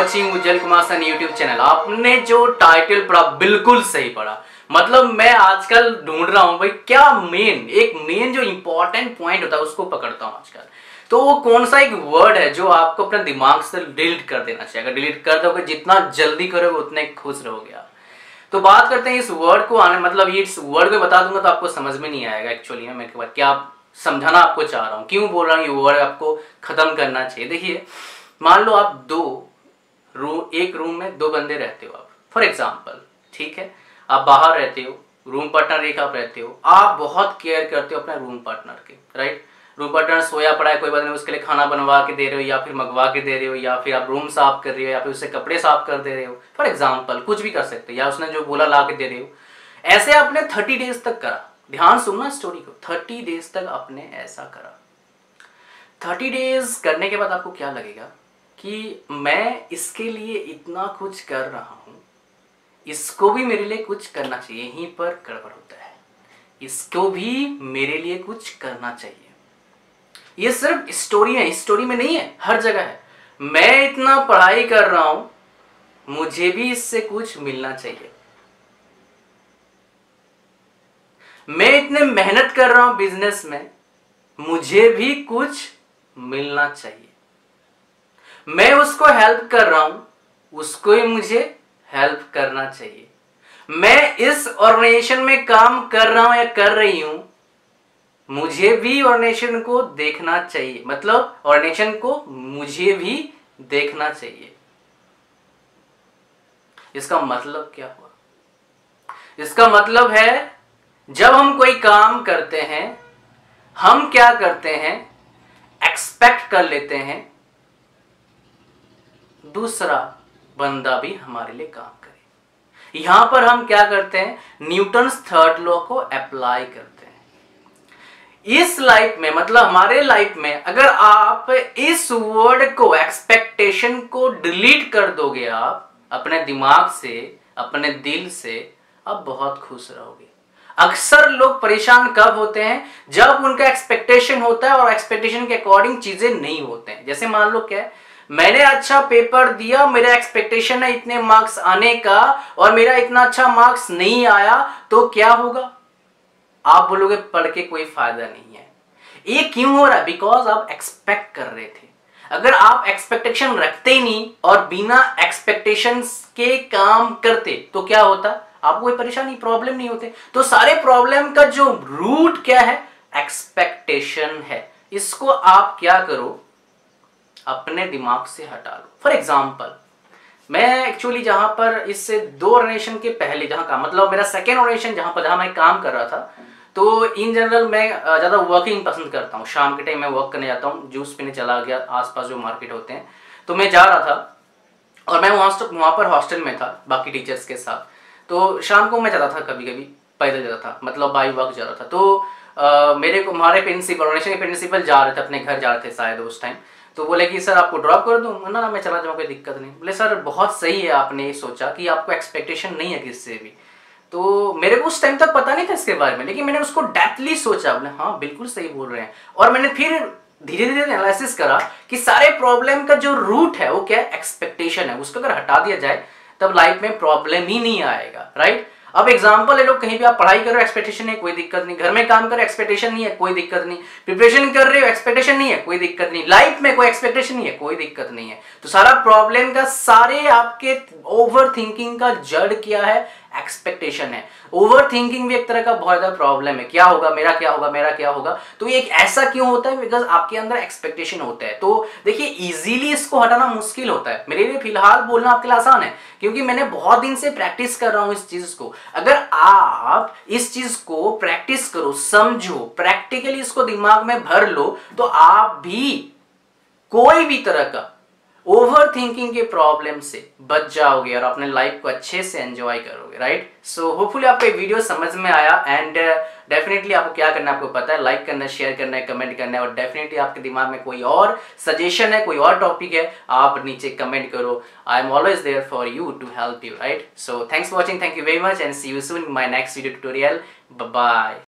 Watching Ujjwal Kumar सन YouTube channel. आपने जो टाइटल पढ़ा बिल्कुल सही पढ़ा। मतलब मैं आजकल ढूंढ रहा हूं भाई क्या एक मेन जो इंपॉर्टेंट पॉइंट होता है उसको पकड़ता हूं आजकल। तो वो कौन सा एक वर्ड है जो आपको अपने दिमाग से डिलीट कर देना चाहिए। अगर डिलीट कर दोगे जितना जल्दी करोगे उतने खुश रहोगे आप। तो बात करते हैं इस वर्ड को आने, मतलब ये इस वर्ड को बता दूंगा तो आपको समझ में नहीं आएगा एक्चुअली मैं क्या समझाना आपको चाह रहा हूँ, क्यों बोल रहा हूँ ये वर्ड आपको खत्म करना चाहिए। देखिए मान लो आप एक रूम में दो बंदे रहते हो आप, फॉर एग्जाम्पल, ठीक है। आप बाहर रहते हो, रूम पार्टनर एक आप रहते हो, आप बहुत केयर करते हो अपने रूम पार्टनर के, राइट। रूम पार्टनर सोया पड़ा है, कोई बात नहीं, उसके लिए खाना बनवा के दे रहे हो या फिर मंगवा के दे रहे हो या फिर आप रूम साफ कर रहे हो या फिर उससे कपड़े साफ कर दे रहे हो, फॉर एग्जाम्पल कुछ भी कर सकते हो, या उसने जो बोला ला के दे रहे हो। ऐसे आपने 30 डेज तक करा। ध्यान सुनना स्टोरी को, 30 डेज तक आपने ऐसा करा। 30 डेज करने के बाद आपको क्या लगेगा कि मैं इसके लिए इतना कुछ कर रहा हूं, इसको भी मेरे लिए कुछ करना चाहिए। यहीं पर गड़बड़ होता है, इसको भी मेरे लिए कुछ करना चाहिए। ये सिर्फ स्टोरी है, स्टोरी में नहीं है, हर जगह है। मैं इतना पढ़ाई कर रहा हूं, मुझे भी इससे कुछ मिलना चाहिए। मैं इतने मेहनत कर रहा हूं बिजनेस में, मुझे भी कुछ मिलना चाहिए। मैं उसको हेल्प कर रहा हूं, उसको ही मुझे हेल्प करना चाहिए। मैं इस ऑर्गेनाइजेशन में काम कर रहा हूं या कर रही हूं, मुझे भी ऑर्गेनाइजेशन को देखना चाहिए, मतलब ऑर्गेनाइजेशन को मुझे भी देखना चाहिए। इसका मतलब क्या हुआ? इसका मतलब है जब हम कोई काम करते हैं, हम क्या करते हैं, एक्सपेक्ट कर लेते हैं दूसरा बंदा भी हमारे लिए काम करे। यहां पर हम क्या करते हैं, न्यूटन्स थर्ड लॉ को अप्लाई करते हैं। इस लाइफ में, मतलब हमारे लाइफ में, अगर आप इस वर्ड को, एक्सपेक्टेशन को डिलीट कर दोगे आप अपने दिमाग से, अपने दिल से, आप बहुत खुश रहोगे। अक्सर लोग परेशान कब होते हैं, जब उनका एक्सपेक्टेशन होता है और एक्सपेक्टेशन के अकॉर्डिंग चीजें नहीं होते हैं। जैसे मान लो क्या है, मैंने अच्छा पेपर दिया, मेरा एक्सपेक्टेशन है इतने मार्क्स आने का और मेरा इतना अच्छा मार्क्स नहीं आया, तो क्या होगा? आप बोलोगे पढ़ के कोई फायदा नहीं है। ये क्यों हो रहा है? बिकॉज आप एक्सपेक्ट कर रहे थे। अगर आप एक्सपेक्टेशन रखते ही नहीं और बिना एक्सपेक्टेशंस के काम करते तो क्या होता? आपको कोई परेशानी, प्रॉब्लम नहीं होते। तो सारे प्रॉब्लम का जो रूट क्या है, एक्सपेक्टेशन है। इसको आप क्या करो, अपने दिमाग से हटा लो। फॉर एग्जाम्पल, मैं एक्चुअली जहां पर इससे 2 ऑर्गेनाइजेशन के पहले जहां काम, मतलब मेरा सेकेंड ऑर्गेनाइजेशन जहां मैं काम कर रहा था, तो इन जनरल मैं ज़्यादा वर्किंग पसंद करता हूँ। शाम के टाइम मैं वर्क करने जाता हूँ, जूस पीने चला गया, आसपास जो मार्केट होते हैं, तो मैं जा रहा था और मैं वहाँ पर हॉस्टल में था बाकी टीचर्स के साथ। तो शाम को मैं जाता था, कभी कभी पैदल जाता था, मतलब बाई वॉक जा रहा था। तो हमारे प्रिंसिपल, ऑर्गेनाइजेशन के प्रिंसिपल जा रहे थे, अपने घर जा रहे थे शायद उस टाइम। तो बोले कि सर आपको ड्रॉप कर दूँ? ना मैं चला जाऊँ, कोई दिक्कत नहीं। बोले सर बहुत सही है, आपने सोचा कि आपको एक्सपेक्टेशन नहीं है किससे भी। तो मेरे को उस टाइम तक पता नहीं था इसके बारे में, लेकिन मैंने उसको डेप्थली सोचा। बोले हाँ बिल्कुल सही बोल रहे हैं। और मैंने फिर धीरे धीरे एनालिसिस करा कि सारे प्रॉब्लम का जो रूट है वो क्या है, एक्सपेक्टेशन है। उसको अगर हटा दिया जाए तब लाइफ में प्रॉब्लम ही नहीं आएगा, राइट। अब एग्जांपल ले लो, कहीं भी आप पढ़ाई कर रहे हो, एक्सपेक्टेशन है, कोई दिक्कत नहीं। घर में काम कर रहे हो, एक्सपेक्टेशन नहीं है, कोई दिक्कत नहीं। प्रिपरेशन कर रहे हो, एक्सपेक्टेशन नहीं है, कोई दिक्कत नहीं। लाइफ में कोई एक्सपेक्टेशन नहीं है, कोई दिक्कत नहीं है। तो सारा प्रॉब्लम का, सारे आपके ओवर थिंकिंग का जड़ क्या है, एक्सपेक्टेशन है। ओवर थिंकिंग भी एक तरह का बहुत ज्यादा प्रॉब्लम है। क्या होगा, मेरा क्या होगा, मेरा क्या होगा। तो ये ऐसा क्यों होता है? बिकॉज आपके अंदर एक्सपेक्टेशन होता है। तो देखिए इजीली इसको हटाना मुश्किल होता है, मेरे लिए फिलहाल बोलना आपके लिए आसान है, क्योंकि मैंने बहुत दिन से प्रैक्टिस कर रहा हूं इस चीज को। अगर आप इस चीज को प्रैक्टिस करो, समझो, प्रैक्टिकली इसको दिमाग में भर लो, तो आप भी कोई भी तरह का ओवर थिंकिंग के प्रॉब्लम से बच जाओगे और अपने लाइफ को अच्छे से एंजॉय करोगे, राइट। सो होपफुली आपको ये वीडियो समझ में आया। एंड डेफिनेटली आपको क्या करना है, आपको पता है, लाइक करना है, शेयर करना है, कमेंट करना है। और डेफिनेटली आपके दिमाग में कोई और सजेशन है, कोई और टॉपिक है, आप नीचे कमेंट करो। I am always there for you to help you, right. So thanks for watching, thank you very much and see you soon in my next video tutorial. Bye bye.